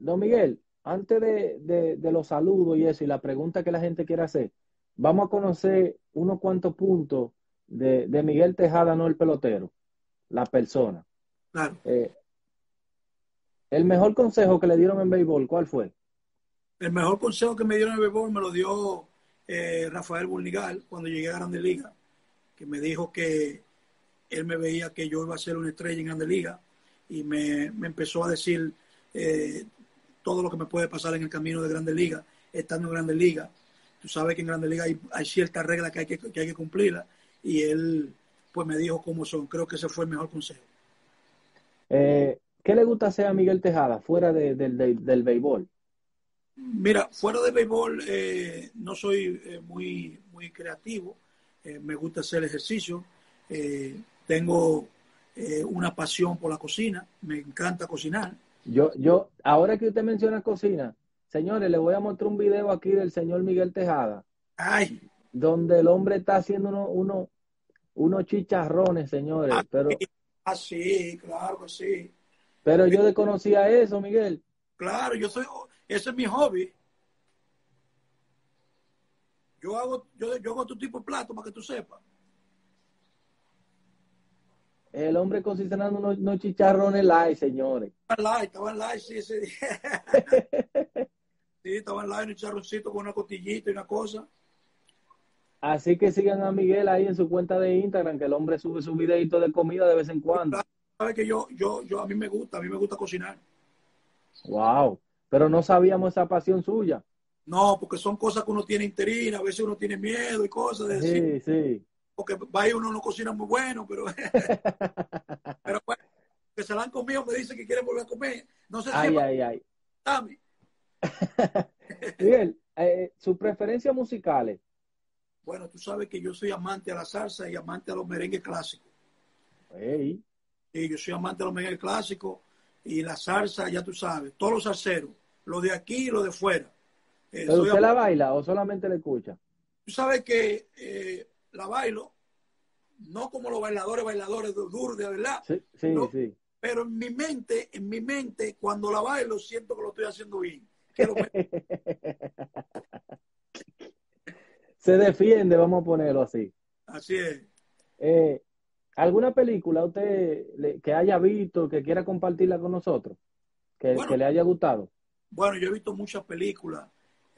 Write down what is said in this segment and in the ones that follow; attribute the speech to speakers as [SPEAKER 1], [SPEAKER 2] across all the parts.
[SPEAKER 1] Don Miguel, antes de los saludos y eso, y la pregunta que la gente quiere hacer, vamos a conocer unos cuantos puntos de Miguel Tejada, no el pelotero, la persona.
[SPEAKER 2] Claro.
[SPEAKER 1] Eh, el mejor consejo que le dieron en béisbol, ¿cuál fue?
[SPEAKER 2] El mejor consejo que me dieron en el béisbol me lo dio Rafael Burnigal cuando llegué a Grandes Ligas, que me dijo que él me veía que yo iba a ser una estrella en Grandes Ligas y me empezó a decir eh, todo lo que me puede pasar en el camino de Grandes Ligas, estando en Grandes Ligas. Tú sabes que en Grandes Ligas hay ciertas reglas que hay que cumplirlas y él pues me dijo cómo son. Creo que ese fue el mejor consejo.
[SPEAKER 1] ¿Qué le gusta hacer a Miguel Tejada fuera del béisbol?
[SPEAKER 2] Mira, fuera de béisbol no soy muy creativo. Me gusta hacer ejercicio. Tengo una pasión por la cocina. Me encanta cocinar.
[SPEAKER 1] Ahora que usted menciona cocina, señores, le voy a mostrar un video aquí del señor Miguel Tejada,
[SPEAKER 2] Ay,
[SPEAKER 1] donde el hombre está haciendo unos chicharrones, señores,
[SPEAKER 2] así, así, claro que sí.
[SPEAKER 1] pero yo desconocía eso, Miguel.
[SPEAKER 2] Claro, ese es mi hobby. Yo hago tu tipo de plato para que tú sepas.
[SPEAKER 1] El hombre cocinando unos chicharrones light, señores.
[SPEAKER 2] Estaba en live, sí, ese día. Sí, estaba en live, un charroncito con una costillita y una cosa.
[SPEAKER 1] Así que sigan a Miguel ahí en su cuenta de Instagram, que el hombre sube su videito de comida de vez en
[SPEAKER 2] Y
[SPEAKER 1] cuando.
[SPEAKER 2] claro, sabes que a mí me gusta cocinar.
[SPEAKER 1] Wow, pero no sabíamos esa pasión suya.
[SPEAKER 2] No, porque son cosas que uno tiene interina, a veces uno tiene miedo y cosas de decir,
[SPEAKER 1] Sí, sí.
[SPEAKER 2] porque va y uno no cocina muy bueno, pero, pero bueno, que se la han comido, me dice que quieren volver a comer. No sé si es
[SPEAKER 1] Ay, ay, ay.
[SPEAKER 2] para mí.
[SPEAKER 1] Miguel, sus preferencias musicales.
[SPEAKER 2] Bueno, tú sabes que yo soy amante a la salsa y amante a los merengues clásicos.
[SPEAKER 1] Hey.
[SPEAKER 2] Y yo soy amante de los merengues clásicos y la salsa, ya tú sabes, todos los salseros, los de aquí y los de fuera.
[SPEAKER 1] ¿Pero usted la baila o solamente la escucha?
[SPEAKER 2] Tú sabes que la bailo, no como los bailadores duros, de verdad,
[SPEAKER 1] Sí, sí,
[SPEAKER 2] no,
[SPEAKER 1] sí.
[SPEAKER 2] pero en mi mente, cuando la bailo, siento que lo estoy haciendo bien.
[SPEAKER 1] Se defiende, vamos a ponerlo así.
[SPEAKER 2] Así es.
[SPEAKER 1] Eh, ¿Alguna película que haya visto, que quiera compartirla con nosotros? Que
[SPEAKER 2] Bueno,
[SPEAKER 1] le haya gustado.
[SPEAKER 2] bueno, yo he visto muchas películas.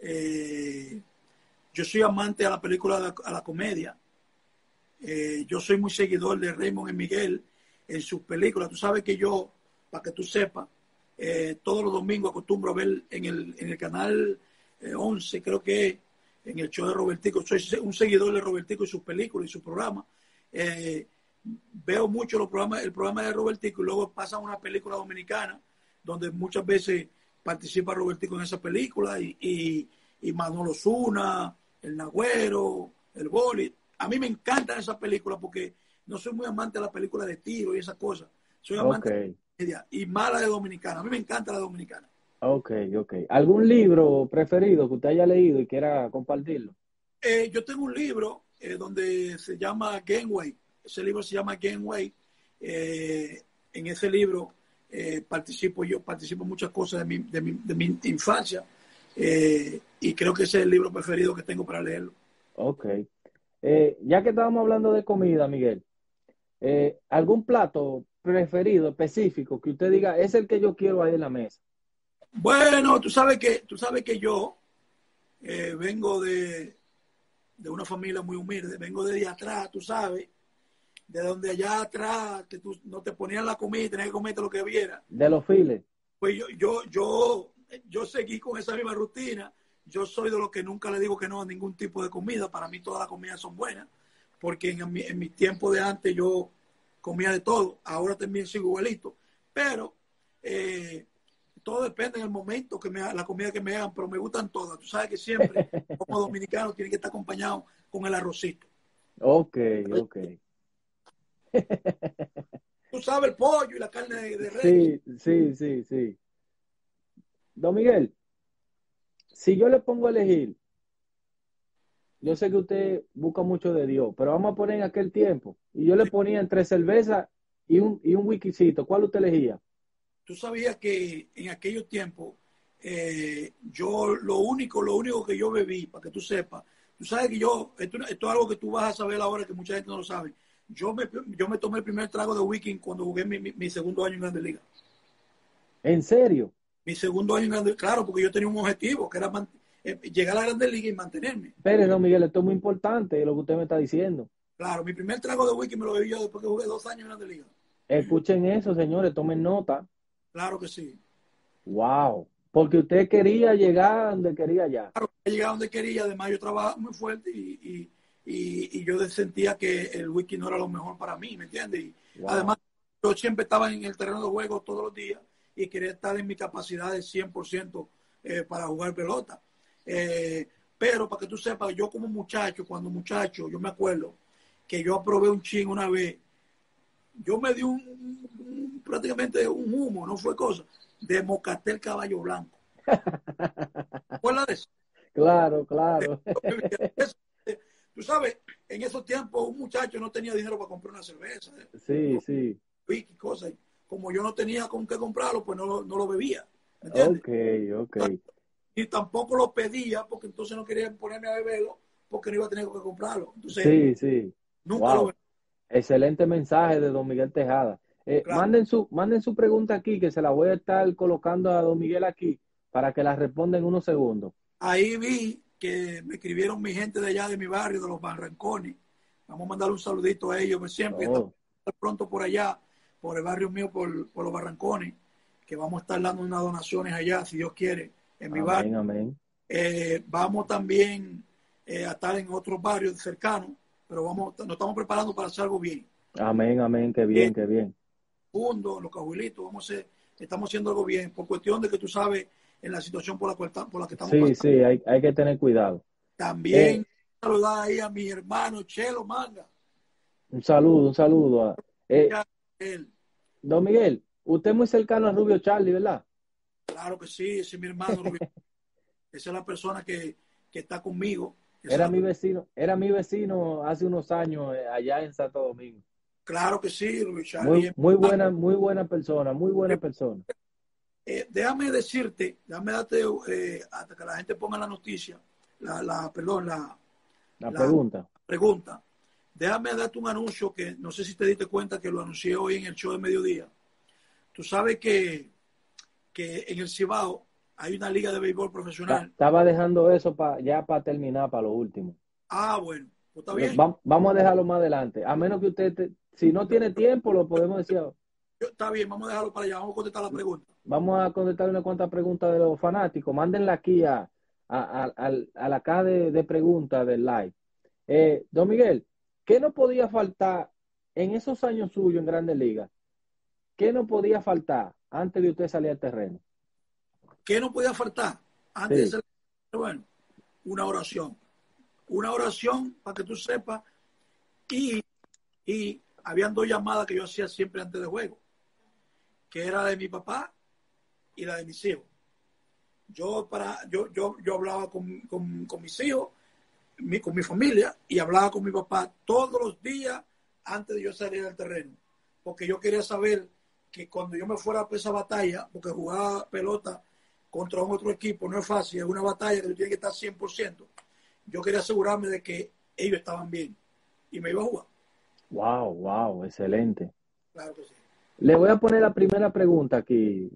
[SPEAKER 2] Yo soy amante a la película, a la comedia. Yo soy muy seguidor de Raymond y Miguel en sus películas. Tú sabes que yo, para que tú sepas, todos los domingos acostumbro a ver en el canal 11, creo que es, en el show de Robertico. Soy un seguidor de Robertico y sus películas y sus programas. Eh, Veo mucho el programa de Robertico y luego pasa una película dominicana donde muchas veces participa Robertico en esa película y Manolo Zuna, el Nagüero, el Boli. A mí me encantan esas películas porque no soy muy amante de la película de tiro y esas cosas. Soy
[SPEAKER 1] Ok,
[SPEAKER 2] amante de la comedia y mala de dominicana. A mí me encanta la dominicana.
[SPEAKER 1] ok, ok. ¿Algún libro preferido que usted haya leído y quiera compartirlo?
[SPEAKER 2] Yo tengo un libro donde se llama Gangway. Ese libro se llama Gangway. En ese libro participo en muchas cosas de mi infancia y creo que ese es el libro preferido que tengo para leerlo.
[SPEAKER 1] Ok. Ya que estábamos hablando de comida, Miguel, ¿algún plato preferido específico que usted diga es el que yo quiero ahí en la mesa?
[SPEAKER 2] Bueno, tú sabes que yo vengo de una familia muy humilde, vengo de atrás, tú sabes, de donde allá atrás, que tú no te ponían la comida y tenías que comerte lo que viera.
[SPEAKER 1] De los files.
[SPEAKER 2] Pues yo seguí con esa misma rutina. Yo soy de los que nunca le digo que no a ningún tipo de comida. Para mí todas las comidas son buenas, porque en mi tiempo de antes yo comía de todo. Ahora también sigo igualito. Pero eh, todo depende en el momento la comida que me hagan, pero me gustan todas. Tú sabes que siempre, como dominicano, tiene que estar acompañado con el arrocito.
[SPEAKER 1] Ok, ok.
[SPEAKER 2] Tú sabes, el pollo y la carne de res.
[SPEAKER 1] Sí, sí, sí, sí. Don Miguel, si yo le pongo a elegir, yo sé que usted busca mucho de Dios, pero vamos a poner en aquel tiempo, y yo le ponía entre cerveza y un whiskycito, ¿cuál usted elegía?
[SPEAKER 2] Tú sabías que en aquellos tiempos yo lo único que yo bebí, para que tú sepas, tú sabes que esto es algo que tú vas a saber ahora que mucha gente no lo sabe. Yo me tomé el primer trago de whisky cuando jugué mi segundo año en Grandes Ligas.
[SPEAKER 1] ¿En serio?
[SPEAKER 2] Mi segundo año en Grandes Ligas, claro, porque yo tenía un objetivo, que era llegar a la Grandes Ligas y mantenerme.
[SPEAKER 1] Pero, don Miguel, esto es muy importante lo que usted me está diciendo.
[SPEAKER 2] Claro, mi primer trago de whisky me lo bebí yo después que jugué 2 años en Grandes Ligas.
[SPEAKER 1] Escuchen eso, señores, tomen nota.
[SPEAKER 2] Claro que sí.
[SPEAKER 1] Wow. Porque usted quería llegar donde quería ya.
[SPEAKER 2] Claro, llegar a donde quería, además yo trabajaba muy fuerte y yo sentía que el whisky no era lo mejor para mí, ¿me entiendes? Y
[SPEAKER 1] Wow.
[SPEAKER 2] además, yo siempre estaba en el terreno de juego todos los días y quería estar en mi capacidad de 100% para jugar pelota. Pero para que tú sepas, yo como muchacho, yo me acuerdo que yo aprobé un chin una vez, yo me di prácticamente un humo, no fue cosa, de Mocatel Caballo Blanco. ¿Cuál es eso?
[SPEAKER 1] Claro, claro.
[SPEAKER 2] Tú sabes, en esos tiempos un muchacho no tenía dinero para comprar una cerveza,
[SPEAKER 1] Sí, sí.
[SPEAKER 2] whisky, cosas. Como yo no tenía con qué comprarlo, pues no lo bebía. ¿Me entiendes?
[SPEAKER 1] Ok, ok.
[SPEAKER 2] Y tampoco lo pedía porque entonces no quería ponerme a beberlo porque no iba a tener que comprarlo. Entonces,
[SPEAKER 1] Sí, sí.
[SPEAKER 2] nunca lo
[SPEAKER 1] Wow.
[SPEAKER 2] bebí.
[SPEAKER 1] Excelente mensaje de don Miguel Tejada.
[SPEAKER 2] Claro.
[SPEAKER 1] Manden su pregunta aquí, que se la voy a estar colocando a don Miguel aquí para que la responda en unos segundos.
[SPEAKER 2] Ahí vi que me escribieron mi gente de allá de mi barrio, de los Barrancones. Vamos a mandarle un saludito a ellos, siempre estamos
[SPEAKER 1] Oh,
[SPEAKER 2] pronto por allá, por el barrio mío, por los Barrancones, que vamos a estar dando unas donaciones allá, si Dios quiere, en mi barrio.
[SPEAKER 1] amén, amén.
[SPEAKER 2] Vamos también a estar en otros barrios cercanos, pero nos estamos preparando para hacer algo bien.
[SPEAKER 1] Amén, amén. Qué
[SPEAKER 2] Bien,
[SPEAKER 1] bien, qué bien.
[SPEAKER 2] Fundo, los cajuelitos, estamos haciendo algo bien, por cuestión de que tú sabes en la situación por la que estamos
[SPEAKER 1] Sí,
[SPEAKER 2] pasando.
[SPEAKER 1] sí, hay que tener cuidado.
[SPEAKER 2] También saludar ahí a mi hermano Chelo Manga.
[SPEAKER 1] Un saludo, un saludo.
[SPEAKER 2] Ya, él,
[SPEAKER 1] Don Miguel, usted es muy cercano a Rubio Charlie, ¿verdad?
[SPEAKER 2] claro que sí, ese es mi hermano Rubio. Esa es la persona que está conmigo. Esa es la,
[SPEAKER 1] Era mi vecino hace unos años allá en Santo Domingo.
[SPEAKER 2] claro que sí, Rubio Charlie.
[SPEAKER 1] Muy buena persona, muy buena persona.
[SPEAKER 2] Déjame decirte, déjame darte, hasta que la gente ponga la noticia, perdón,
[SPEAKER 1] La
[SPEAKER 2] la
[SPEAKER 1] pregunta.
[SPEAKER 2] pregunta. Déjame darte un anuncio que no sé si te diste cuenta que lo anuncié hoy en el show de mediodía. Tú sabes que en el Cibao hay una liga de béisbol profesional.
[SPEAKER 1] Estaba dejando eso ya para terminar, para lo último.
[SPEAKER 2] Ah, bueno, pues está bien.
[SPEAKER 1] Vamos a dejarlo más adelante. A menos que usted, si no tiene tiempo, lo podemos decir.
[SPEAKER 2] Está bien, vamos a dejarlo para allá. Vamos a contestar la pregunta.
[SPEAKER 1] Vamos a contestar una cuantas preguntas de los fanáticos. Mándenla aquí a la caja de preguntas del live. Don Miguel, ¿qué no podía faltar en esos años suyos en Grandes Ligas? ¿Qué no podía faltar antes de usted salir al terreno?
[SPEAKER 2] ¿Qué no podía faltar? Antes de
[SPEAKER 1] Sí,
[SPEAKER 2] ser, bueno, una oración. Una oración para que tú sepas. Y habían 2 llamadas que yo hacía siempre antes de juego, que era la de mi papá y la de mis hijos. Yo hablaba con mis hijos, con mi familia, y hablaba con mi papá todos los días antes de yo salir al terreno. Porque yo quería saber que cuando yo me fuera a esa batalla, porque jugar pelota contra un otro equipo no es fácil, es una batalla que tú tienes que estar 100%. Yo quería asegurarme de que ellos estaban bien y me iba a jugar.
[SPEAKER 1] wow, excelente.
[SPEAKER 2] Claro que sí.
[SPEAKER 1] Le voy a poner la primera pregunta aquí.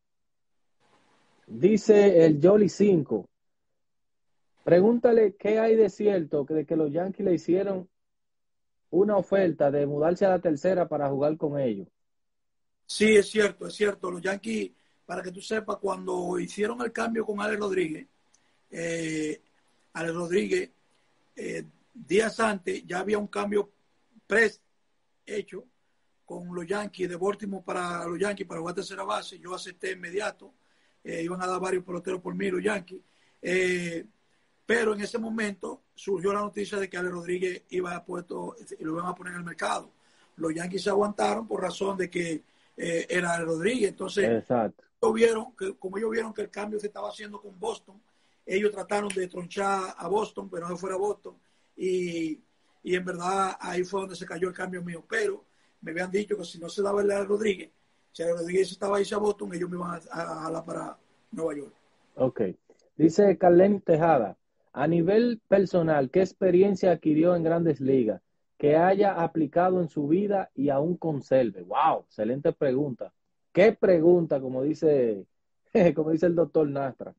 [SPEAKER 1] Dice el Jolly 5. Pregúntale qué hay de cierto de que los Yankees le hicieron una oferta de mudarse a la tercera para jugar con ellos.
[SPEAKER 2] Sí, es cierto, es cierto. Los Yankees, para que tú sepas, cuando hicieron el cambio con eh, Alex Rodríguez, días antes ya había un cambio hecho con los Yankees de Baltimore para los Yankees para jugar tercera base. Yo acepté inmediato. Iban a dar varios peloteros por mí los Yankees. Pero en ese momento surgió la noticia de que Alex Rodríguez iba a puesto y lo iban a poner en el mercado. Los Yankees se aguantaron por razón de que era Alex Rodríguez. Entonces,
[SPEAKER 1] Exacto.
[SPEAKER 2] como ellos vieron que el cambio se estaba haciendo con Boston, ellos trataron de tronchar a Boston, pero no se fuera a Boston. Y en verdad ahí fue donde se cayó el cambio mío. Pero me habían dicho que si no se daba el Alex Rodríguez, si Alex Rodríguez estaba ahí a Boston, ellos me iban a jalar para Nueva York.
[SPEAKER 1] Ok. Dice Carlen Tejada, a nivel personal, ¿qué experiencia adquirió en Grandes Ligas que haya aplicado en su vida y aún conserve? Wow, excelente pregunta. ¿Qué pregunta, como dice el doctor Nastra?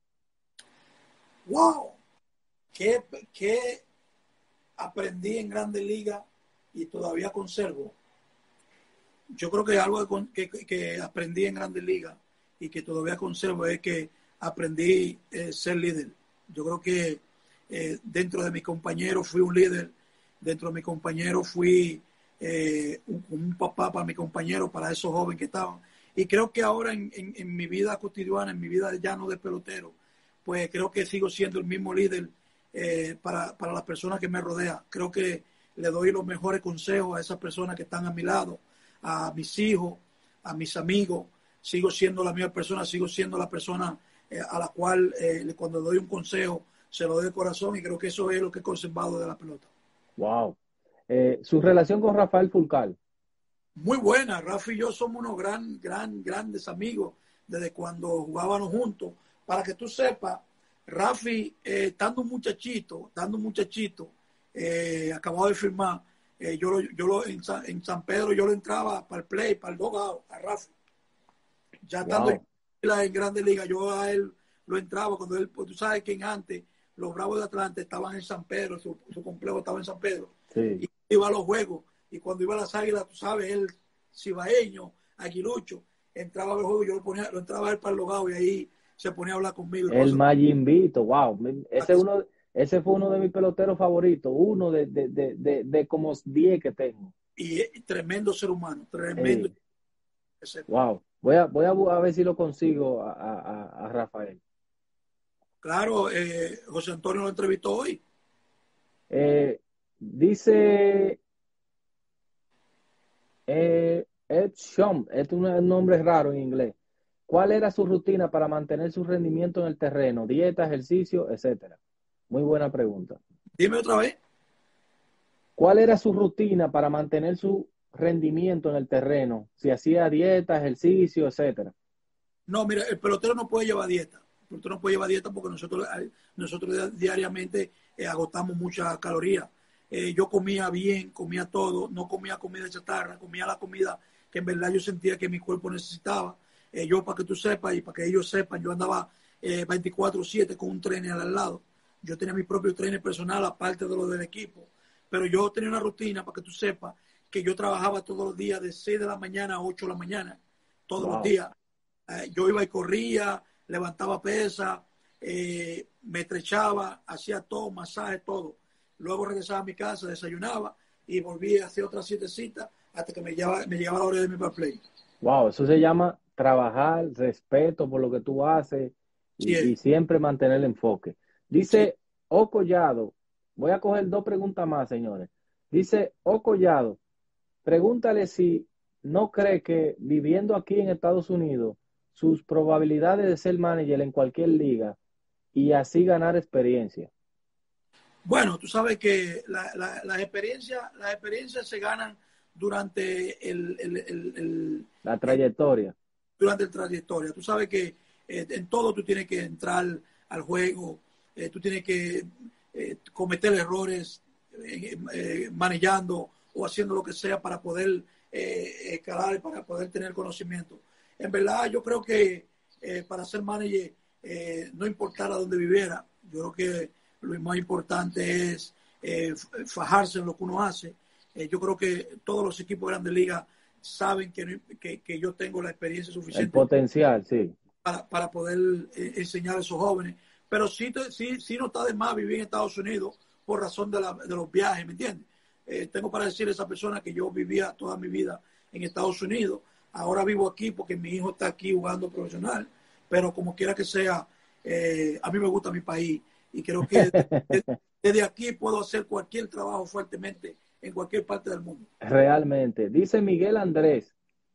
[SPEAKER 2] ¡Wow! ¿Qué aprendí en Grandes Ligas y todavía conservo? Yo creo que algo que aprendí en Grandes Ligas y que todavía conservo es que aprendí ser líder. Yo creo que dentro de mis compañeros fui un líder, dentro de mis compañeros fui un papá para mis compañeros, para esos jóvenes que estaban. Y creo que ahora en mi vida cotidiana, en mi vida ya no de pelotero, pues creo que sigo siendo el mismo líder para las personas que me rodean. Creo que le doy los mejores consejos a esas personas que están a mi lado, a mis hijos, a mis amigos. Sigo siendo la misma persona, sigo siendo la persona a la cual cuando doy un consejo se lo doy de corazón, y creo que eso es lo que he conservado de la pelota.
[SPEAKER 1] Wow. Su relación con Rafael Fulcal.
[SPEAKER 2] Muy buena. Rafa y yo somos unos grandes amigos desde cuando jugábamos juntos. Para que tú sepas, Rafi, estando un muchachito, acabado de firmar, en San Pedro yo lo entraba para el play, para el dogout, a Rafi. Ya estando
[SPEAKER 1] Wow.
[SPEAKER 2] en Grandes Ligas, yo a él lo entraba cuando él, pues tú sabes que antes los Bravos de Atlanta estaban en San Pedro, su complejo estaba en San Pedro,
[SPEAKER 1] Sí.
[SPEAKER 2] y iba a los juegos, y cuando iba a las Águilas, tú sabes, él cibaeño, aguilucho, entraba a los juegos, lo entraba a él para el logado, y ahí se ponía a hablar conmigo y
[SPEAKER 1] El
[SPEAKER 2] cosas.
[SPEAKER 1] Mayimbito, wow. Ese fue uno de mis peloteros favoritos, uno de como 10 que tengo.
[SPEAKER 2] Y tremendo ser humano, tremendo.
[SPEAKER 1] Eh, wow. Voy a ver si lo consigo a Rafael.
[SPEAKER 2] Claro, José Antonio lo entrevistó hoy.
[SPEAKER 1] Dice Ed Shum, es un nombre raro en inglés. ¿Cuál era su rutina para mantener su rendimiento en el terreno? Dieta, ejercicio, etcétera. Muy buena pregunta.
[SPEAKER 2] Dime otra vez.
[SPEAKER 1] ¿Cuál era su rutina para mantener su rendimiento en el terreno? Si hacía dieta, ejercicio, etcétera.
[SPEAKER 2] No, mira, el pelotero no puede llevar dieta. El pelotero no puede llevar dieta porque nosotros diariamente agotamos muchas calorías. Yo comía bien, comía todo, no comía comida chatarra, comía la comida que en verdad yo sentía que mi cuerpo necesitaba. Yo, para que tú sepas y para que ellos sepan, yo andaba 24/7 con un trainer al lado. Yo tenía mi propio trainer personal, aparte de lo del equipo. Pero yo tenía una rutina, para que tú sepas, que yo trabajaba todos los días de 6 de la mañana a 8 de la mañana, todos los
[SPEAKER 1] Wow.
[SPEAKER 2] días. Yo iba y corría, levantaba pesas, me estrechaba, hacía todo, masaje, todo. Luego regresaba a mi casa, desayunaba y volví a hacer otras 7 citas hasta que me llegaba la hora de mi play.
[SPEAKER 1] Wow, eso se llama trabajar, respeto por lo que tú haces
[SPEAKER 2] Sí,
[SPEAKER 1] y siempre mantener el enfoque.
[SPEAKER 2] sí.
[SPEAKER 1] Dice O Collado, voy a coger dos preguntas más, señores. Dice O Collado, pregúntale si no cree que viviendo aquí en Estados Unidos, sus probabilidades de ser manager en cualquier liga y así ganar experiencia.
[SPEAKER 2] Bueno, tú sabes que las experiencias se ganan durante
[SPEAKER 1] La trayectoria.
[SPEAKER 2] durante el trayectoria. Tú sabes que en todo tú tienes que entrar al juego, tú tienes que cometer errores manejando o haciendo lo que sea para poder escalar, para poder tener conocimiento. En verdad, yo creo que para ser manager, no importara dónde viviera, yo creo que lo más importante es fajarse en lo que uno hace. Yo creo que todos los equipos de Grandes Ligas saben que yo tengo la experiencia
[SPEAKER 1] El
[SPEAKER 2] suficiente
[SPEAKER 1] potencial, sí.
[SPEAKER 2] para poder enseñar a esos jóvenes. Pero sí no está de más vivir en Estados Unidos por razón de los viajes, ¿me entiendes? Tengo para decir a esa persona que yo vivía toda mi vida en Estados Unidos. Ahora vivo aquí porque mi hijo está aquí jugando profesional, pero como quiera que sea, a mí me gusta mi país y creo que desde aquí puedo hacer cualquier trabajo fuertemente en cualquier parte del mundo.
[SPEAKER 1] Realmente. Dice Miguel Andrés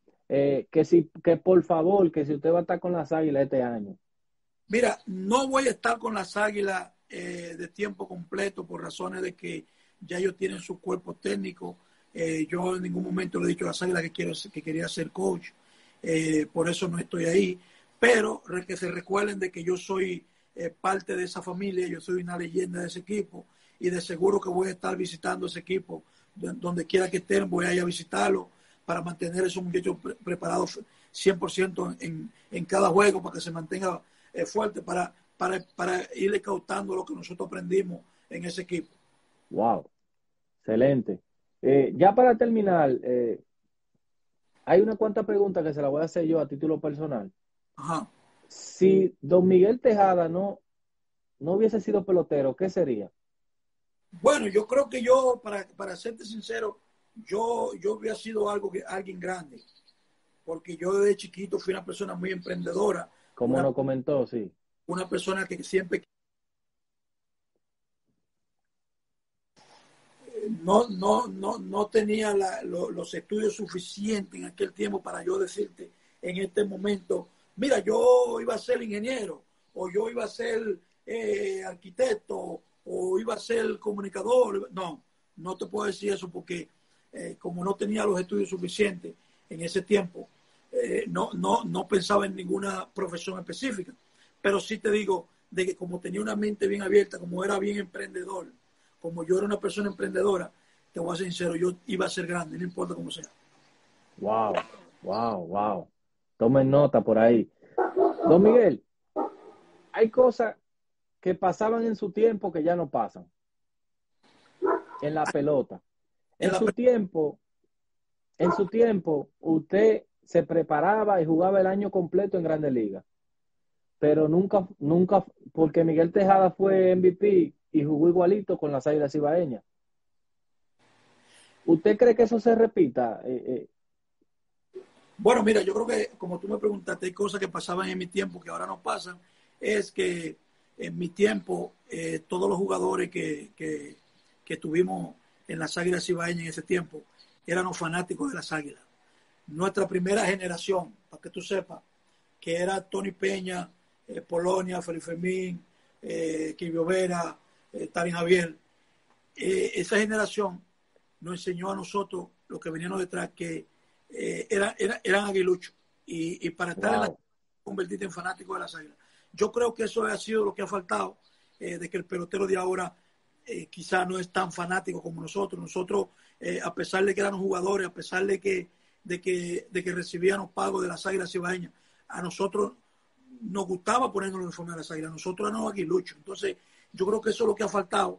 [SPEAKER 1] que por favor, que si usted va a estar con las Águilas este año.
[SPEAKER 2] Mira, no voy a estar con las Águilas de tiempo completo por razones de que ya ellos tienen su cuerpo técnico. Yo en ningún momento le he dicho a las Águilas que quería ser coach. Por eso no estoy ahí. pero que se recuerden de que yo soy parte de esa familia, yo soy una leyenda de ese equipo y de seguro que voy a estar visitando ese equipo donde quiera que estén, voy a ir a visitarlo para mantener a esos muchachos preparados 100% en cada juego para que se mantenga fuerte, para irle cautando lo que nosotros aprendimos en ese equipo.
[SPEAKER 1] Wow, excelente. Ya para terminar, hay una cuanta preguntas que se la voy a hacer yo a título personal.
[SPEAKER 2] Ajá.
[SPEAKER 1] Si Don Miguel Tejada no hubiese sido pelotero, ¿qué sería?
[SPEAKER 2] Bueno, yo creo que yo, para serte sincero, yo hubiera sido alguien grande, porque yo desde chiquito fui una persona muy emprendedora,
[SPEAKER 1] Como nos comentó, sí.
[SPEAKER 2] una persona que siempre no tenía los estudios suficientes en aquel tiempo para yo decirte en este momento, mira, yo iba a ser ingeniero, o yo iba a ser arquitecto, o iba a ser comunicador. No te puedo decir eso porque como no tenía los estudios suficientes en ese tiempo, no pensaba en ninguna profesión específica. Pero sí te digo de que como tenía una mente bien abierta, como era bien emprendedor, como yo era una persona emprendedora, te voy a ser sincero, yo iba a ser grande, no importa cómo sea.
[SPEAKER 1] Wow, wow, wow. Tomen nota por ahí. Don Miguel, hay cosas que pasaban en su tiempo que ya no pasan en la pelota.
[SPEAKER 2] En
[SPEAKER 1] En
[SPEAKER 2] la,
[SPEAKER 1] su tiempo, en su tiempo, usted se preparaba y jugaba el año completo en Grandes Ligas, pero nunca, porque Miguel Tejada fue MVP y jugó igualito con las Águilas Ibaeñas. ¿Usted cree que eso se repita?
[SPEAKER 2] bueno, mira, yo creo que como tú me preguntaste, hay cosas que pasaban en mi tiempo que ahora no pasan. Es que en mi tiempo, todos los jugadores que tuvimos en las Águilas Ibaeñas en ese tiempo, éramos fanáticos de las Águilas. Nuestra primera generación, para que tú sepas, que era Tony Peña, Polonia, Felipe Fermín, Quibio Vera, Tarín Javier. Esa generación nos enseñó a nosotros, los que veníamos detrás, que eran aguiluchos. Y para estar en la
[SPEAKER 1] Wow,
[SPEAKER 2] convertirte en fanático de las águilas. Yo creo que eso ha sido lo que ha faltado, de que el pelotero de ahora quizá no es tan fanático como nosotros. Nosotros, a pesar de que éramos jugadores, a pesar de que recibíamos pagos de las águilas ibaeñas, a nosotros nos gustaba ponernos el uniforme de las águilas. Nosotros éramos aguiluchos. Entonces, yo creo que eso es lo que ha faltado.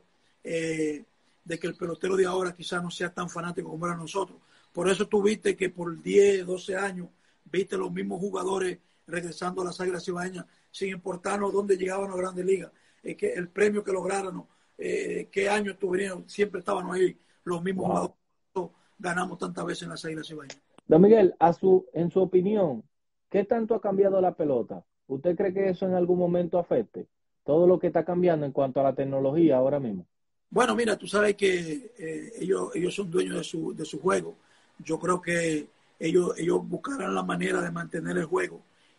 [SPEAKER 2] De que el pelotero de ahora quizás no sea tan fanático como era nosotros. Por eso tú viste que por 10, 12 años viste los mismos jugadores regresando a las Águilas Ibaeñas sin importarnos dónde llegaban a Grandes Ligas, que el premio que lograron, qué año estuvieron, siempre estaban ahí los mismos
[SPEAKER 1] wow.
[SPEAKER 2] jugadores. Ganamos tantas veces en las Águilas Ibaeñas.
[SPEAKER 1] Don Miguel, en su opinión, ¿qué tanto ha cambiado la pelota? ¿Usted cree que eso en algún momento afecte todo lo que está cambiando en cuanto a la tecnología ahora mismo?
[SPEAKER 2] Bueno, mira, tú sabes que ellos son dueños de su juego. Yo creo que ellos buscarán la manera de mantener el juego.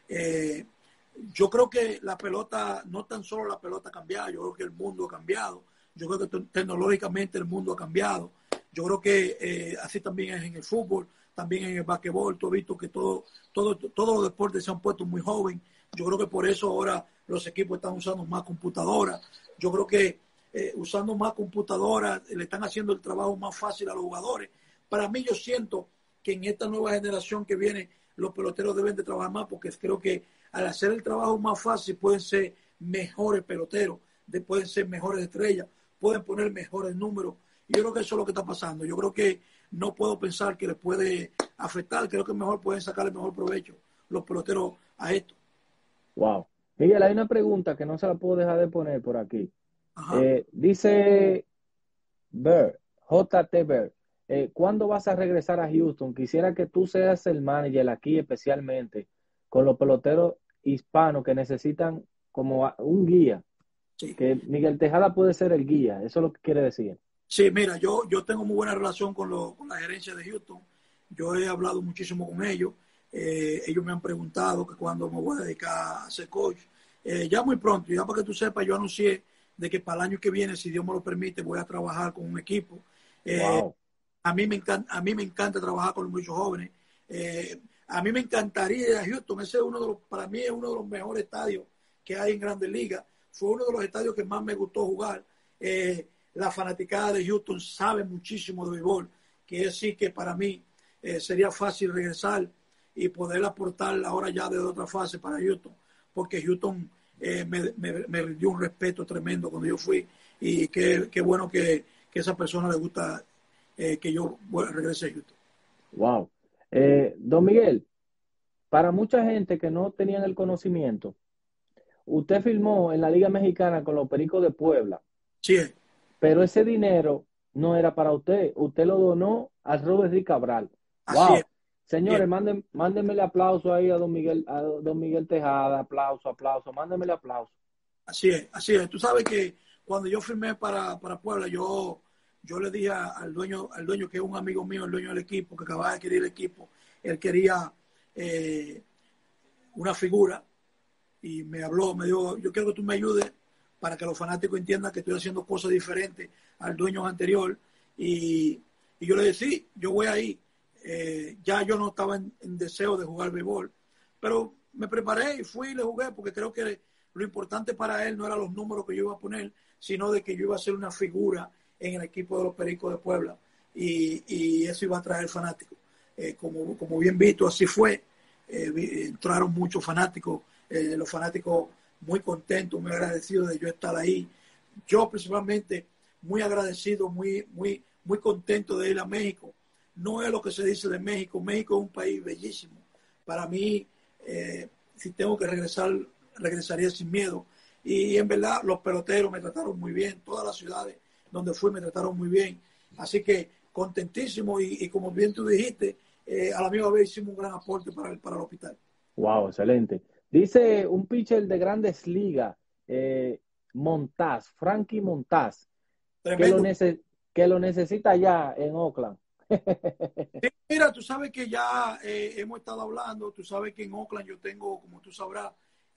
[SPEAKER 2] Eh, yo creo que la pelota, no tan solo la pelota ha cambiado, yo creo que el mundo ha cambiado. Yo creo que tecnológicamente el mundo ha cambiado. Yo creo que así también es en el fútbol, también en el basquetbol. Tú has visto que todos los deportes se han puesto muy jóvenes. Yo creo que por eso ahora los equipos están usando más computadoras. Yo creo que usando más computadoras le están haciendo el trabajo más fácil a los jugadores. Para mí yo siento que en esta nueva generación que viene los peloteros deben de trabajar más porque creo que al hacer el trabajo más fácil pueden ser mejores peloteros, pueden ser mejores estrellas, pueden poner mejores números. Y yo creo que eso es lo que está pasando. Yo creo que no puedo pensar que les puede afectar. Creo que mejor pueden sacar el mejor provecho los peloteros a esto.
[SPEAKER 1] Wow. Miguel, hay una pregunta que no se la puedo dejar de poner por aquí.
[SPEAKER 2] Ajá.
[SPEAKER 1] Dice Bird, JT Bird, ¿cuándo vas a regresar a Houston? Quisiera que tú seas el manager aquí especialmente con los peloteros hispanos que necesitan como un guía,
[SPEAKER 2] Sí.
[SPEAKER 1] que Miguel Tejada puede ser el guía, eso es lo que quiere decir.
[SPEAKER 2] Sí, mira, yo tengo muy buena relación con la gerencia de Houston. Yo he hablado muchísimo con ellos. Ellos me han preguntado que cuándo me voy a dedicar a ser coach. Ya muy pronto, ya para que tú sepas, yo anuncié de que para el año que viene, si Dios me lo permite, voy a trabajar con un equipo.
[SPEAKER 1] Wow,
[SPEAKER 2] A mí me encanta trabajar con los muchos jóvenes. A mí me encantaría ir a Houston. Ese es para mí es uno de los mejores estadios que hay en Grandes Ligas. Fue uno de los estadios que más me gustó jugar. La fanaticada de Houston sabe muchísimo de béisbol, que es sí que para mí sería fácil regresar y poder aportar ahora ya de otra fase para Houston, porque Houston me dio un respeto tremendo cuando yo fui, y qué bueno que a esa persona le gusta que yo regrese a Houston.
[SPEAKER 1] Wow. Don Miguel, para mucha gente que no tenían el conocimiento, usted firmó en la Liga Mexicana con los Pericos de Puebla,
[SPEAKER 2] Sí,
[SPEAKER 1] pero ese dinero no era para usted. Usted lo donó a Robert D. Cabral.
[SPEAKER 2] así es.
[SPEAKER 1] Wow. Señores, mándenme el aplauso ahí a don Miguel Tejada. Aplauso, aplauso. Mándenme el aplauso.
[SPEAKER 2] Así es, así es. Tú sabes que cuando yo firmé para Puebla, yo le dije al dueño que es un amigo mío, el dueño del equipo, que acababa de adquirir el equipo, él quería eh, una figura, y me habló, me dijo, yo quiero que tú me ayudes para que los fanáticos entiendan que estoy haciendo cosas diferentes al dueño anterior. Y yo le dije, sí, yo voy ahí. Ya yo no estaba en deseo de jugar béisbol, pero me preparé y fui y le jugué, porque creo que lo importante para él no eran los números que yo iba a poner, sino de que yo iba a ser una figura en el equipo de los Pericos de Puebla, y eso iba a traer fanáticos. Como bien visto, así fue. Entraron muchos fanáticos, los fanáticos muy contentos, muy agradecidos de yo estar ahí. Yo principalmente muy agradecido, muy contento de ir a México. No es lo que se dice de México. México es un país bellísimo. Para mí, si tengo que regresar, regresaría sin miedo. Y en verdad, los peloteros me trataron muy bien. Todas las ciudades donde fui me trataron muy bien. Así que contentísimo, y como bien tú dijiste, a la misma vez hicimos un gran aporte para el hospital.
[SPEAKER 1] Wow, excelente. Dice un pitcher de Grandes Ligas, Montaz, Frankie Montaz, que
[SPEAKER 2] Tremendo.
[SPEAKER 1] que lo necesita ya en Oakland.
[SPEAKER 2] Sí, mira, tú sabes que ya hemos estado hablando. Tú sabes que en Oakland yo tengo, como tú sabrás,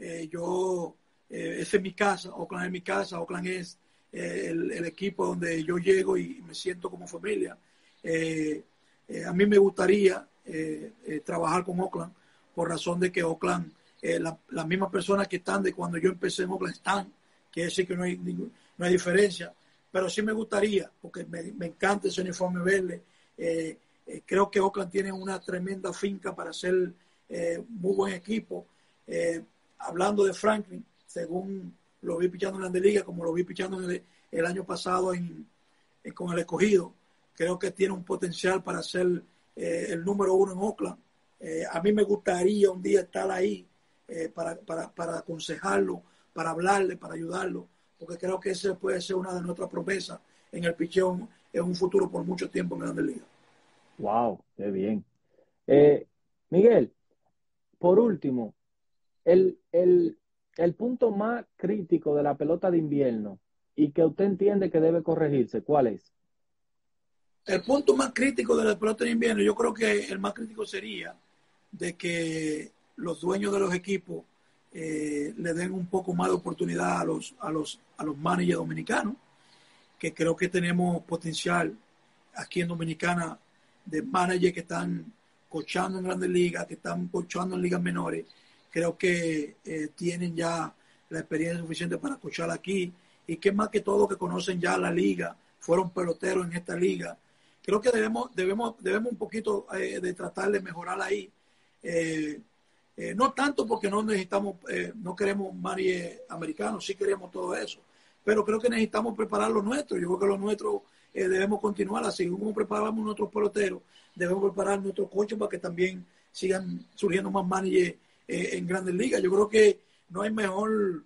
[SPEAKER 2] esa es mi casa. Oakland es mi casa. Oakland es el equipo donde yo llego y me siento como familia. A mí me gustaría trabajar con Oakland, por razón de que Oakland, las mismas personas que están de cuando yo empecé en Oakland están, quiere decir que no hay diferencia, pero sí me gustaría, porque me encanta ese uniforme verde. Creo que Oakland tiene una tremenda finca para ser muy buen equipo. Hablando de Franklin, según lo vi pichando en la Liga, como lo vi pichando el año pasado con el Escogido, creo que tiene un potencial para ser el número uno en Oakland. A mí me gustaría un día estar ahí para aconsejarlo, para hablarle, para ayudarlo, porque creo que ese puede ser una de nuestras promesas en el picheo en un futuro por mucho tiempo en Grandes Ligas.
[SPEAKER 1] Wow, qué bien. Eh, Miguel, por último, el, el, el punto más crítico de la pelota de invierno y que usted entiende que debe corregirse, ¿cuál es?
[SPEAKER 2] El punto más crítico de la pelota de invierno, yo creo que el más crítico sería de que los dueños de los equipos le den un poco más de oportunidad a los managers dominicanos, que creo que tenemos potencial aquí en Dominicana de managers que están coachando en grandes ligas, que están coachando en ligas menores. Creo que tienen ya la experiencia suficiente para coachar aquí, y que más que todo que conocen ya la liga, fueron peloteros en esta liga. Creo que debemos un poquito de tratar de mejorar ahí. No tanto porque no necesitamos, no queremos managers americanos, sí queremos todo eso, pero creo que necesitamos preparar lo nuestro. Yo creo que lo nuestro debemos continuar así como preparamos nuestros peloteros, debemos preparar nuestros coches para que también sigan surgiendo más managers en grandes ligas. Yo creo que no hay mejor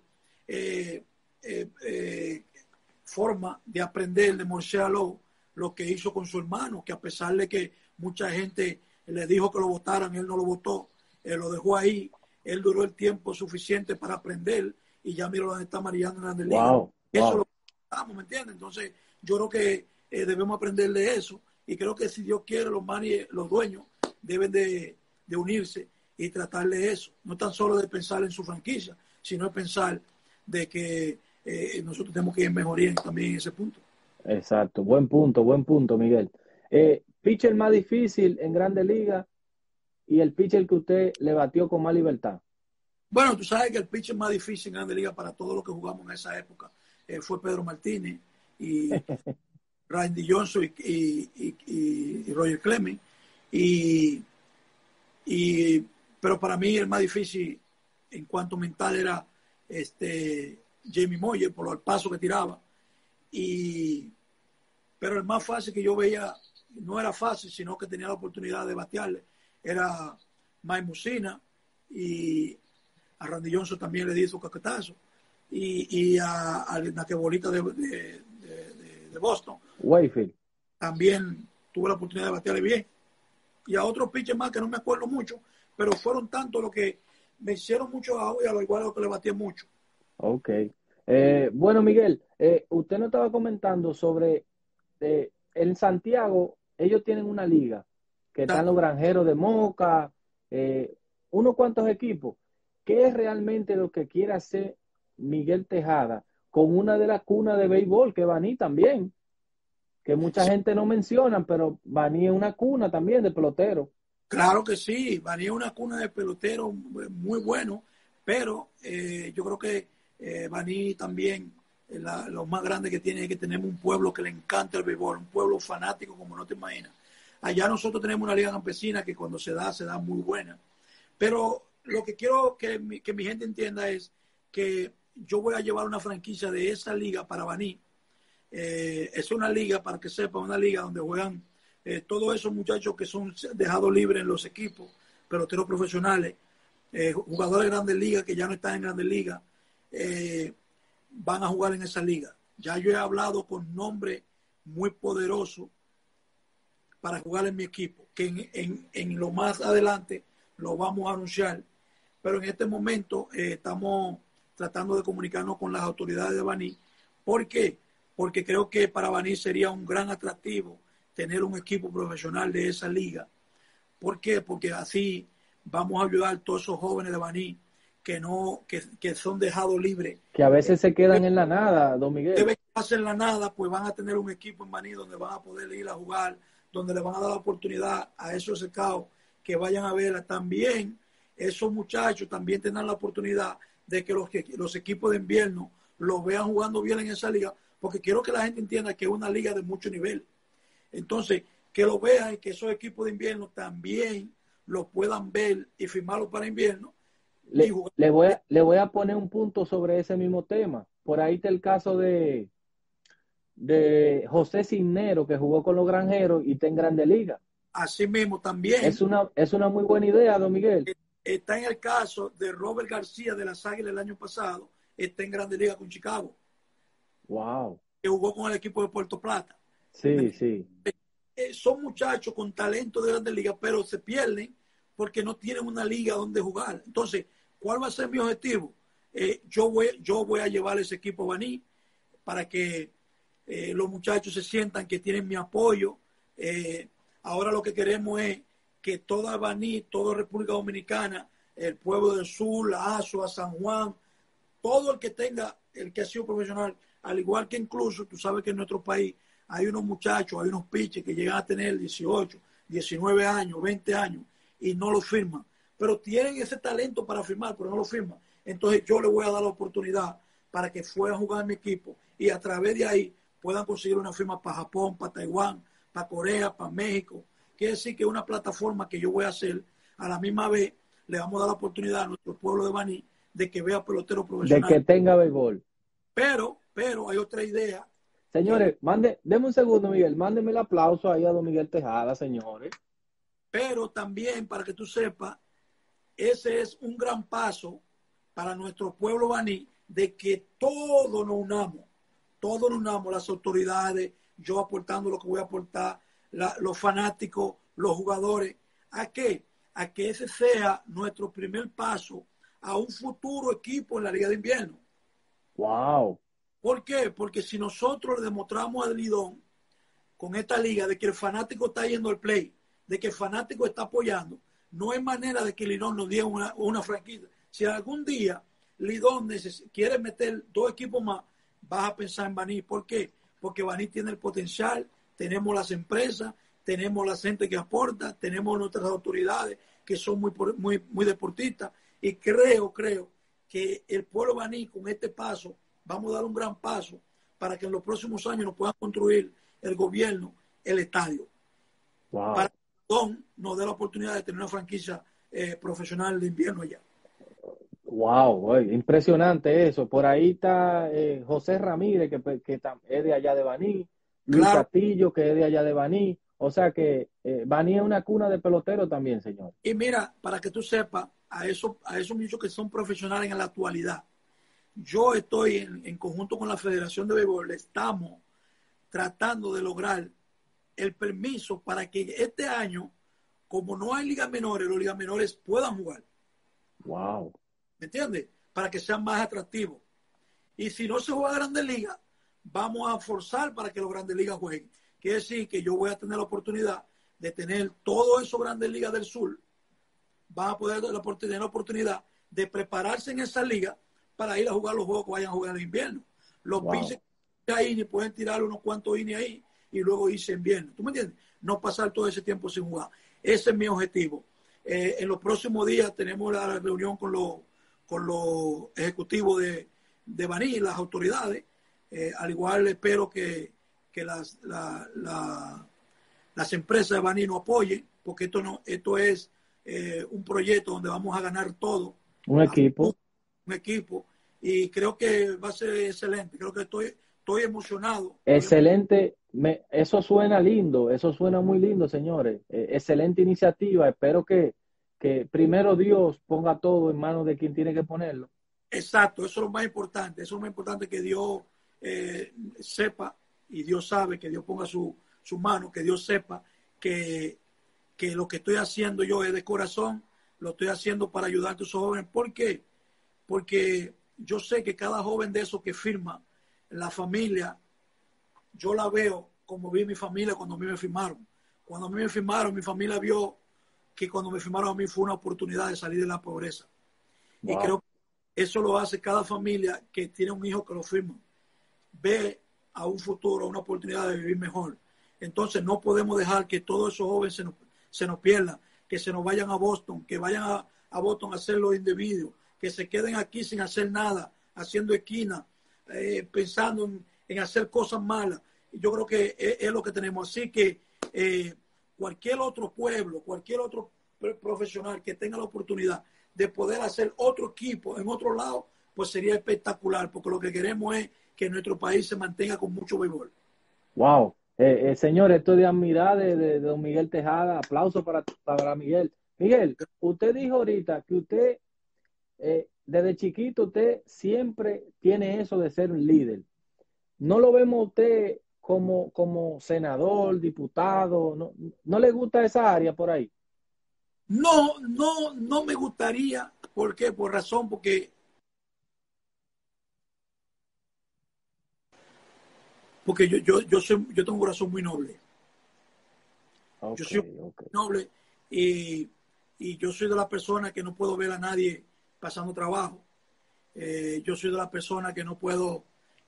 [SPEAKER 2] forma de aprender de Marcelo lo que hizo con su hermano, que a pesar de que mucha gente le dijo que lo votaran, él no lo votó, él lo dejó ahí, él duró el tiempo suficiente para aprender, y ya mira dónde está marillando en Grandes Ligas.
[SPEAKER 1] Wow,
[SPEAKER 2] Eso es
[SPEAKER 1] wow.
[SPEAKER 2] lo que estamos, ¿me entiendes? Entonces, yo creo que debemos aprender de eso, y creo que si Dios quiere, los dueños deben de unirse y tratar de eso. No tan solo de pensar en su franquicia, sino de pensar de que nosotros tenemos que ir mejorar también en ese punto.
[SPEAKER 1] Exacto, buen punto, Miguel. Pitcher más difícil en Grandes Ligas y el pitcher que usted le batió con más libertad?
[SPEAKER 2] Bueno, tú sabes que el pitcher más difícil en Grandes Ligas para todos los que jugamos en esa época fue Pedro Martínez y Randy Johnson y Roger Clemens. Y, pero para mí el más difícil en cuanto mental era Jamie Moyer por el paso que tiraba. Pero el más fácil que yo veía, no era fácil, sino que tenía la oportunidad de batearle, era Mike Mussina, y a Randy Johnson también le di su caquetazo, y a la que bolita de Boston.
[SPEAKER 1] Wayfield.
[SPEAKER 2] También tuve la oportunidad de batearle bien. Y a otros pitchers más que no me acuerdo mucho, pero fueron tantos los que me hicieron mucho agua y a lo igual a los que le batí mucho.
[SPEAKER 1] Ok. Bueno, Miguel, usted nos estaba comentando sobre, en Santiago, ellos tienen una liga, que están los Granjeros de Moca, unos cuantos equipos. ¿Qué es realmente lo que quiere hacer Miguel Tejada con una de las cunas de béisbol, que Baní también? Que mucha gente no menciona, pero Baní es una cuna también de pelotero.
[SPEAKER 2] Claro que sí, Baní es una cuna de pelotero muy bueno, pero yo creo que Baní también, lo más grande que tiene es que tenemos un pueblo que le encanta el béisbol, un pueblo fanático como no te imaginas. Allá nosotros tenemos una liga campesina que cuando se da muy buena. Pero lo que quiero que mi gente entienda es que yo voy a llevar una franquicia de esa liga para Baní. Es una liga, para que sepa, una liga donde juegan todos esos muchachos que son dejados libres en los equipos, peloteros profesionales, jugadores de grandes ligas que ya no están en grandes ligas, van a jugar en esa liga. Ya yo he hablado con nombres muy poderosos para jugar en mi equipo, que en lo más adelante lo vamos a anunciar, pero en este momento estamos tratando de comunicarnos con las autoridades de Baní. ¿Por qué? Porque creo que para Baní sería un gran atractivo tener un equipo profesional de esa liga. ¿Por qué? Porque así vamos a ayudar a todos esos jóvenes de Baní que son dejados libres.
[SPEAKER 1] Que a veces se quedan en la nada, don Miguel.
[SPEAKER 2] Deben hacer la nada, pues van a tener un equipo en Baní donde van a poder ir a jugar, donde le van a dar la oportunidad a esos scouts que vayan a verla. También esos muchachos también tendrán la oportunidad de que los equipos de invierno los vean jugando bien en esa liga, porque quiero que la gente entienda que es una liga de mucho nivel. Entonces, que lo vean y que esos equipos de invierno también lo puedan ver y firmarlo para invierno.
[SPEAKER 1] Le voy a poner un punto sobre ese mismo tema. Por ahí está el caso de José Cisnero, que jugó con los Granjeros y está en Grande Liga.
[SPEAKER 2] Así mismo también.
[SPEAKER 1] Es una muy buena idea, don Miguel.
[SPEAKER 2] Está en el caso de Robert García de las Águilas el año pasado, está en Grande Liga con Chicago.
[SPEAKER 1] Wow.
[SPEAKER 2] Que jugó con el equipo de Puerto Plata.
[SPEAKER 1] Sí, sí.
[SPEAKER 2] Son muchachos con talento de Grande Liga, pero se pierden porque no tienen una liga donde jugar. Entonces, ¿cuál va a ser mi objetivo? Yo voy a llevar ese equipo a Baní para que los muchachos se sientan que tienen mi apoyo. Ahora lo que queremos es que toda Baní, toda República Dominicana, el pueblo del sur, la Azua, San Juan, todo el que tenga, el que ha sido profesional, al igual que incluso, tú sabes que en nuestro país hay unos muchachos, hay unos pitchers que llegan a tener 18, 19 años, 20 años y no lo firman. Pero tienen ese talento para firmar, pero no lo firman. Entonces yo le voy a dar la oportunidad para que puedan jugar en mi equipo y a través de ahí puedan conseguir una firma para Japón, para Taiwán, para Corea, para México. Quiere decir que es una plataforma que yo voy a hacer. A la misma vez le vamos a dar la oportunidad a nuestro pueblo de Baní de que vea pelotero profesional.
[SPEAKER 1] De que tenga béisbol.
[SPEAKER 2] Pero hay otra idea.
[SPEAKER 1] Señores, deme un segundo, Miguel. Mándeme el aplauso ahí a don Miguel Tejada, señores.
[SPEAKER 2] Pero también, para que tú sepas, ese es un gran paso para nuestro pueblo baní de que todos nos unamos, las autoridades, yo aportando lo que voy a aportar, los fanáticos, los jugadores. ¿A qué? A que ese sea nuestro primer paso a un futuro equipo en la Liga de Invierno.
[SPEAKER 1] Wow.
[SPEAKER 2] ¿Por qué? Porque si nosotros le demostramos al Lidón con esta liga de que el fanático está yendo al play, de que el fanático está apoyando, no hay manera de que Lidón nos dé una franquicia. Si algún día Lidón quiere meter 2 equipos más, vas a pensar en Baní. ¿Por qué? Porque Baní tiene el potencial, tenemos las empresas, tenemos la gente que aporta, tenemos nuestras autoridades que son muy deportistas, y creo que el pueblo baní con este paso, vamos a dar un gran paso para que en los próximos años nos puedan construir el gobierno, el estadio.
[SPEAKER 1] Wow.
[SPEAKER 2] Para que Don nos dé la oportunidad de tener una franquicia profesional de invierno allá.
[SPEAKER 1] Wow, impresionante eso. Por ahí está José Ramírez, que es de allá de Baní, Luis
[SPEAKER 2] Claro.
[SPEAKER 1] Castillo, que es de allá de Baní. O sea que Baní es una cuna de pelotero también, señor.
[SPEAKER 2] Y mira, para que tú sepas, a esos muchachos que son profesionales en la actualidad, yo estoy en conjunto con la Federación de Béisbol, estamos tratando de lograr el permiso para que este año, como no hay ligas menores, los ligas menores puedan jugar.
[SPEAKER 1] Wow.
[SPEAKER 2] ¿Me entiendes? Para que sean más atractivos. Y si no se juega Grandes Ligas, vamos a forzar para que los Grandes Ligas jueguen. Quiere decir que yo voy a tener la oportunidad de tener todos esos Grandes Ligas del Sur, van a poder tener la oportunidad de prepararse en esa liga para ir a jugar los juegos que vayan a jugar en invierno. Los pitchers ahí pueden tirar unos cuantos innings ahí y luego irse en invierno. ¿Tú me entiendes? No pasar todo ese tiempo sin jugar. Ese es mi objetivo. En los próximos días tenemos la reunión con los ejecutivos de Baní, las autoridades. Al igual espero que las empresas de Baní nos apoyen, porque esto es un proyecto donde vamos a ganar todo.
[SPEAKER 1] Un equipo.
[SPEAKER 2] Un equipo. Y creo que va a ser excelente. Creo que estoy emocionado.
[SPEAKER 1] Excelente. Eso suena lindo. Eso suena muy lindo, señores. Excelente iniciativa. Espero que primero Dios ponga todo en manos de quien tiene que ponerlo.
[SPEAKER 2] Exacto. Eso es lo más importante. Eso es lo más importante, que Dios sepa, y Dios sabe, que Dios ponga su mano, que Dios sepa que lo que estoy haciendo yo es de corazón, lo estoy haciendo para ayudar a esos jóvenes. ¿Por qué? Porque yo sé que cada joven de esos que firma, la familia, yo la veo como vi mi familia cuando a mí me firmaron. Cuando a mí me firmaron, mi familia vio que cuando me firmaron a mí fue una oportunidad de salir de la pobreza. Wow. Y creo que eso lo hace cada familia que tiene un hijo que lo firma. Ve a un futuro, a una oportunidad de vivir mejor. Entonces no podemos dejar que todos esos jóvenes se nos pierdan, que se nos vayan a Boston, que vayan a Boston a hacer los individuos, que se queden aquí sin hacer nada, haciendo esquina, pensando en hacer cosas malas. Yo creo que es lo que tenemos. Así que cualquier otro pueblo, cualquier otro profesional que tenga la oportunidad de poder hacer otro equipo en otro lado, pues sería espectacular, porque lo que queremos es que nuestro país se mantenga con mucho béisbol.
[SPEAKER 1] Wow. Señor, esto de admirar de don Miguel Tejada. Aplauso para Miguel. Miguel, usted dijo ahorita que usted, desde chiquito, usted siempre tiene eso de ser un líder. ¿No lo vemos usted como senador, diputado? ¿No le gusta esa área por ahí?
[SPEAKER 2] No me gustaría. ¿Por qué? Porque yo tengo un corazón muy noble.
[SPEAKER 1] Okay,
[SPEAKER 2] yo soy muy noble y yo soy de la persona que no puedo ver a nadie pasando trabajo. Yo soy de la persona que no puedo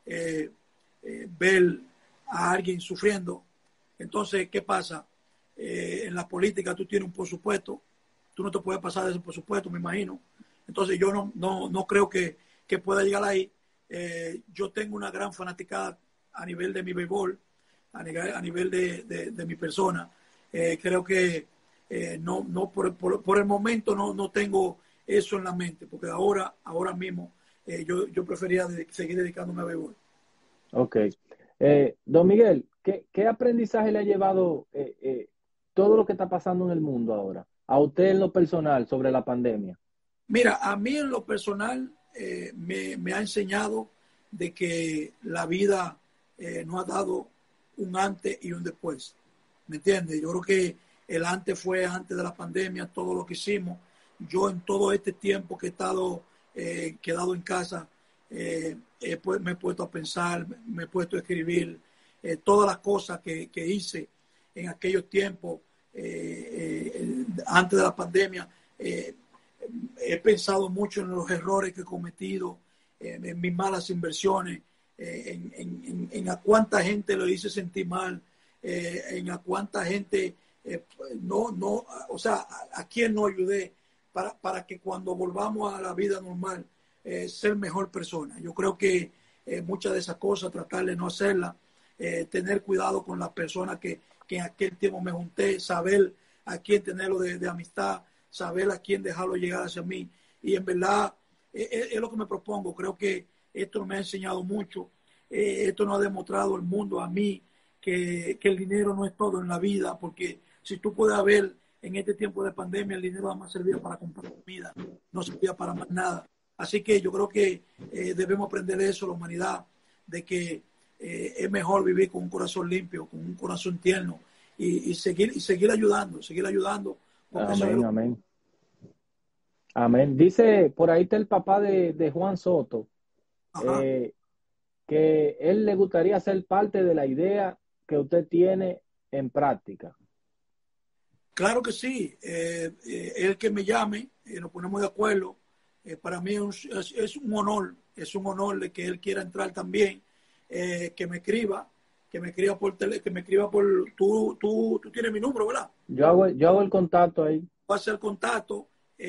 [SPEAKER 2] ver a alguien sufriendo. Entonces, ¿qué pasa? En la política tú tienes un presupuesto, tú no te puedes pasar de ese presupuesto, me imagino. Entonces yo no creo que pueda llegar ahí. Yo tengo una gran fanaticada a nivel de mi béisbol, a nivel de mi persona. Creo que por el momento no tengo eso en la mente, porque ahora mismo yo prefería seguir dedicándome a béisbol.
[SPEAKER 1] Ok. Don Miguel, ¿qué aprendizaje le ha llevado todo lo que está pasando en el mundo ahora, a usted en lo personal, sobre la pandemia?
[SPEAKER 2] Mira, a mí en lo personal me ha enseñado de que la vida nos ha dado un antes y un después. ¿Me entiendes? Yo creo que el antes fue antes de la pandemia, todo lo que hicimos. Yo en todo este tiempo que he estado quedado en casa, me he puesto a pensar, me he puesto a escribir todas las cosas que hice en aquellos tiempos antes de la pandemia. He pensado mucho en los errores que he cometido, en mis malas inversiones, en a cuánta gente lo hice sentir mal, en a cuánta gente, o sea, a quién no ayudé para que cuando volvamos a la vida normal, ser mejor persona. Yo creo que muchas de esas cosas, tratar de no hacerlas, tener cuidado con las personas que en aquel tiempo me junté, saber a quién tenerlo de amistad, saber a quién dejarlo llegar hacia mí. Y en verdad, es lo que me propongo. Creo que esto me ha enseñado mucho. Esto nos ha demostrado el mundo a mí que el dinero no es todo en la vida, porque si tú puedes ver en este tiempo de pandemia, el dinero nada más servía para comprar comida, no servía para más nada. Así que yo creo que debemos aprender eso, la humanidad, de que es mejor vivir con un corazón limpio, con un corazón tierno y seguir ayudando, porque eso es
[SPEAKER 1] Amén,
[SPEAKER 2] lo
[SPEAKER 1] amén. Amén. Dice, por ahí está el papá de Juan Soto,
[SPEAKER 2] ajá.
[SPEAKER 1] eh, que él le gustaría ser parte de la idea que usted tiene en práctica.
[SPEAKER 2] Claro que sí, el que me llame, nos ponemos de acuerdo. Para mí es un honor de que él quiera entrar también, que me escriba por que me escriba por, tú tienes mi número, ¿verdad?
[SPEAKER 1] Yo hago el contacto ahí.
[SPEAKER 2] Va a hacer contacto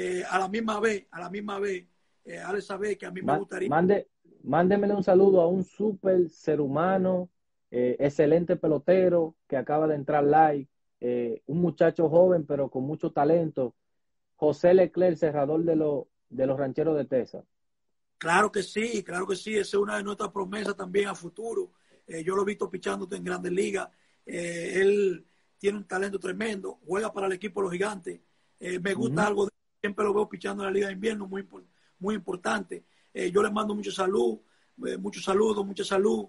[SPEAKER 2] a la misma vez, Ale sabe que a mí me gustaría.
[SPEAKER 1] Mándemele un saludo a un súper ser humano, excelente pelotero que acaba de entrar live, un muchacho joven pero con mucho talento, José Leclerc, cerrador de los Rancheros de Texas.
[SPEAKER 2] Claro que sí, esa es una de nuestras promesas también a futuro. Yo lo he visto pichándote en Grandes Ligas. Él tiene un talento tremendo, juega para el equipo de los Gigantes. Me gusta
[SPEAKER 1] Ujú.
[SPEAKER 2] algo, siempre lo veo pichando en la Liga de Invierno, muy importante. Yo le mando mucho salud, mucha salud.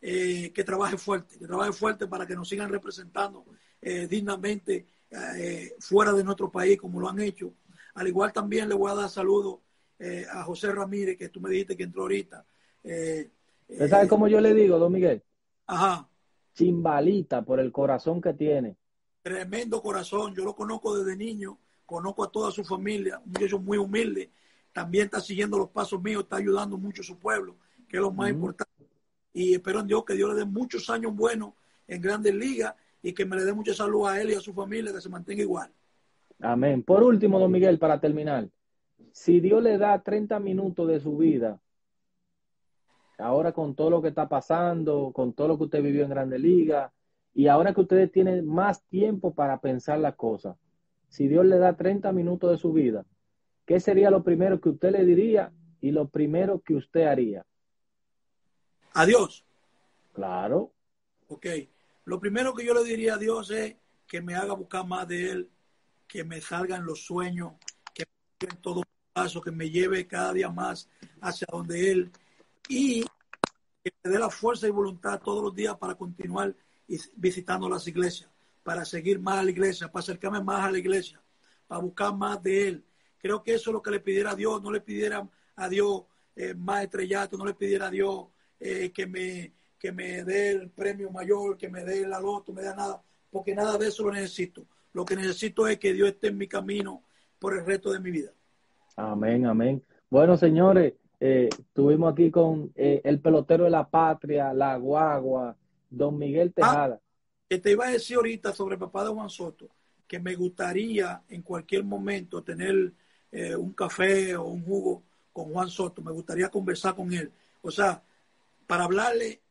[SPEAKER 2] Que trabaje fuerte para que nos sigan representando dignamente fuera de nuestro país como lo han hecho. Al igual también le voy a dar saludos a José Ramírez, que tú me dijiste que entró ahorita. Eh,
[SPEAKER 1] ¿Usted sabe
[SPEAKER 2] eh,
[SPEAKER 1] cómo yo le digo, don Miguel?
[SPEAKER 2] ajá,
[SPEAKER 1] Chimbalita por el corazón que tiene.
[SPEAKER 2] tremendo corazón. Yo lo conozco desde niño, conozco a toda su familia, un muchacho muy humilde. También está siguiendo los pasos míos, está ayudando mucho a su pueblo, que es lo más
[SPEAKER 1] Ujú.
[SPEAKER 2] importante. Y espero en Dios que Dios le dé muchos años buenos en Grandes Ligas y que me le dé mucha salud a él y a su familia, que se mantenga igual.
[SPEAKER 1] Amén. Por último, don Miguel, para terminar, si Dios le da 30 minutos de su vida, ahora con todo lo que está pasando, con todo lo que usted vivió en Grande Liga, y ahora que ustedes tienen más tiempo para pensar las cosas, si Dios le da 30 minutos de su vida, ¿qué sería lo primero que usted le diría y lo primero que usted haría?
[SPEAKER 2] Adiós.
[SPEAKER 1] Claro.
[SPEAKER 2] Ok. Lo primero que yo le diría a Dios es que me haga buscar más de Él, que me salgan los sueños, que me lleve en todo paso, que me lleve cada día más hacia donde Él y que me dé la fuerza y voluntad todos los días para continuar visitando las iglesias, para seguir más a la iglesia, para acercarme más a la iglesia, para buscar más de Él. Creo que eso es lo que le pidiera a Dios, no le pidiera a Dios más estrellato, no le pidiera a Dios que me dé el premio mayor, que me dé la loto, me dé nada, porque nada de eso lo necesito. Lo que necesito es que Dios esté en mi camino por el resto de mi vida.
[SPEAKER 1] Amén, amén. Bueno, señores, estuvimos aquí con el pelotero de la patria, la guagua, don Miguel
[SPEAKER 2] Ah,
[SPEAKER 1] Tejada.
[SPEAKER 2] que te iba a decir ahorita sobre el papá de Juan Soto, que me gustaría en cualquier momento tener un café o un jugo con Juan Soto, me gustaría conversar con él. O sea, para hablarle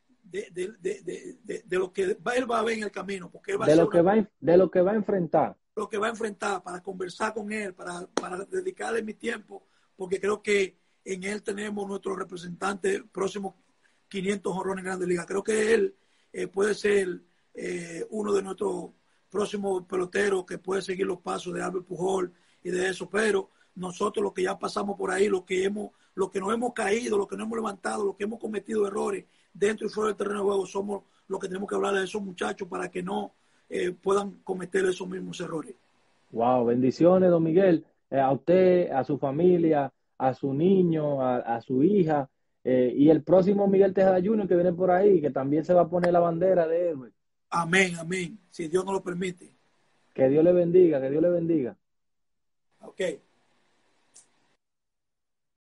[SPEAKER 2] de lo que él va a ver en el camino, porque él va a
[SPEAKER 1] De
[SPEAKER 2] ser
[SPEAKER 1] lo que va a enfrentar.
[SPEAKER 2] lo que va a enfrentar, para conversar con él, para dedicarle mi tiempo, porque creo que en él tenemos nuestro representante próximo 500 jonrones en Grandes Ligas. Creo que él puede ser uno de nuestros próximos peloteros que puede seguir los pasos de Albert Pujol y de eso, pero nosotros los que ya pasamos por ahí, los que nos hemos caído, los que nos hemos levantado, los que hemos cometido errores dentro y fuera del terreno de juego, somos los que tenemos que hablar de esos muchachos para que no puedan cometer esos mismos errores.
[SPEAKER 1] Wow, bendiciones, don Miguel, a usted, a su familia, a su niño, a su hija, y el próximo Miguel Tejada Jr. que viene por ahí, que también se va a poner la bandera de héroe.
[SPEAKER 2] Amén, amén, si Dios nos lo permite.
[SPEAKER 1] Que Dios le bendiga, que Dios le bendiga.
[SPEAKER 2] Ok.